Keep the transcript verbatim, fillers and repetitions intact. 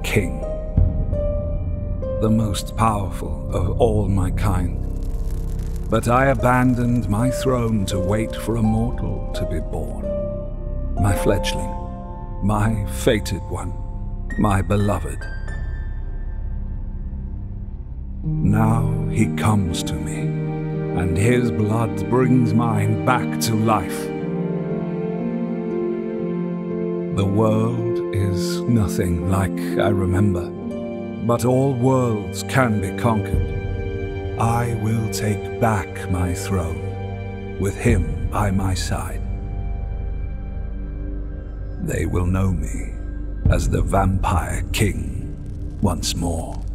king, the most powerful of all my kind. But I abandoned my throne to wait for a mortal to be born. My fledgling, my fated one, my beloved. Now he comes to me, and his blood brings mine back to life. The world is nothing like I remember, but all worlds can be conquered. I will take back my throne, with him by my side. They will know me as the Vampire King once more.